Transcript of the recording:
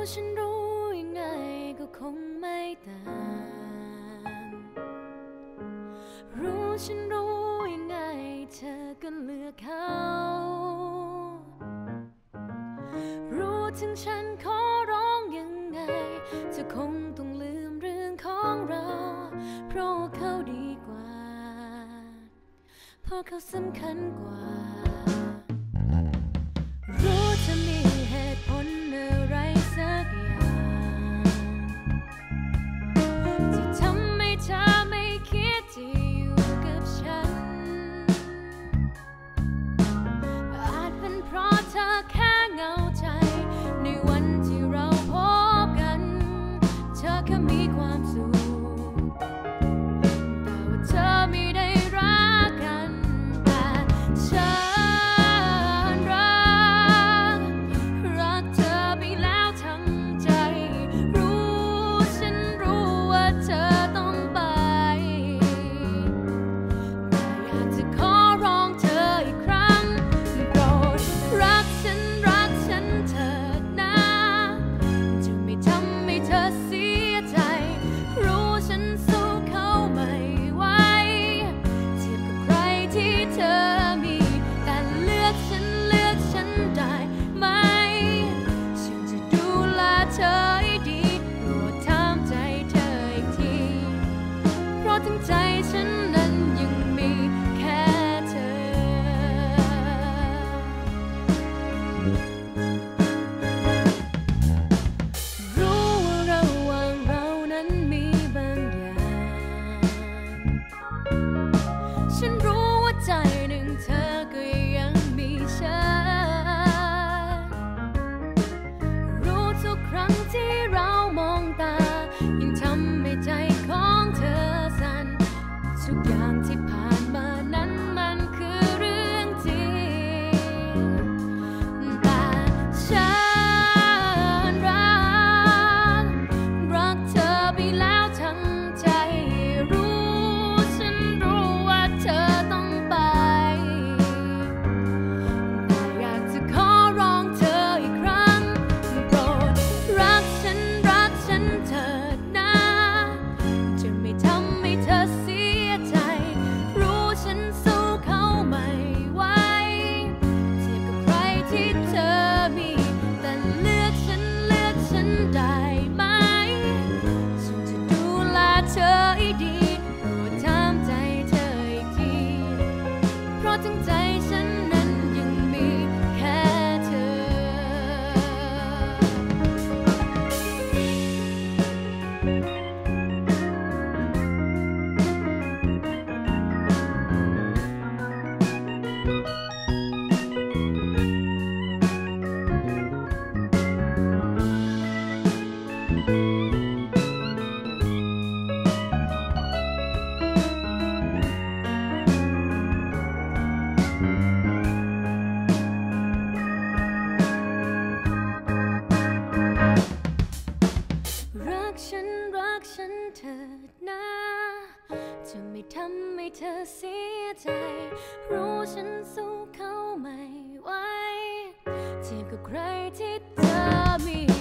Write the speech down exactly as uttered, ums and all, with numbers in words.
ฉันรู้ยังไงก็คงไม่ต่างรู้ฉันรู้ยังไงเธอก็เลือกเขารู้ถึงฉันขอร้องยังไงจะคงต้องลืมเรื่องของเราเพราะเขาดีกว่าเพราะเขาสำคัญกว่ารู้จะมีเหตุผลอะไรสักอย่างที่ทำให้เธอไม่คิดจะอยู่กับฉันอาจเป็นเพราะเธอแค่เหงาใจในวันที่เราพบกันเธอแค่มีความสุขแต่ว่าเธอไม่ได้รักกันแต่ฉันรักรักเธอไปแล้วทั้งใจรู้ฉันรู้ว่าเธอต้องไปแต่อยากจะขอร้องเธออีกครั้งโปรดรักฉันรักฉันเถิดนะจะไม่ทำให้เธอเสียใจรู้ฉันสู้เขาไม่ไหวเทียบกับใครที่เธอมีแต่เลือกฉันเลือกฉันได้ไหมฉันจะดูแลเธอให้ดีโปรดถามใจเธออีกทีเพราะทั้งใจฉันนั้นยังมีแค่เธอรู้ว่าระหว่างเรานั้นมีบางอย่างฉันรู้ว่าใจหนึ่งเธอก็ยังมีฉันรู้ทุกครั้งที่เรามองตายังทำให้ใจของเธอสั่นทุกอย่างที่ผ่านมานั้นมันคือเรื่องจริงแต่ฉันรักรักเธอไปแล้วทั้งใจรู้ฉันรู้ว่าเธอต้องไปแต่อยากจะขอร้องเธออีกครั้งโปรดรักฉันรักฉันเถิดนะจะไม่ทำให้เธอเสียใจรู้ฉันสู้เขาไม่ไหวเทียบกับใครที่เธอมีแต่เลือกฉันเลือกฉันได้ไหมฉันจะดูแลเธอให้ดีโปรดถามใจเธออีกทีเพราะทั้งใจฉันนั้นยังมีแค่เธอรักฉันรักฉันเถิดนะจะไม่ทำให้เธอเสียใจรู้ฉันสู้เขาไม่ไหวเทียบกับใครที่เธอมี